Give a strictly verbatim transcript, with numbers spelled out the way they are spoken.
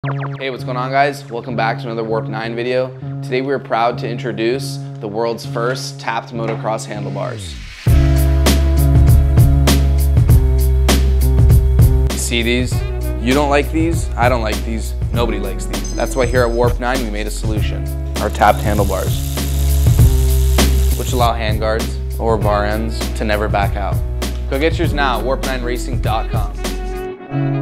Hey, what's going on, guys? Welcome back to another Warp nine video. Today we are proud to introduce the world's first tapped motocross handlebars. You see these? You don't like these? I don't like these. Nobody likes these. That's why here at Warp nine we made a solution. Our tapped handlebars, which allow handguards or bar ends to never back out. Go get yours now at warp nine racing dot com.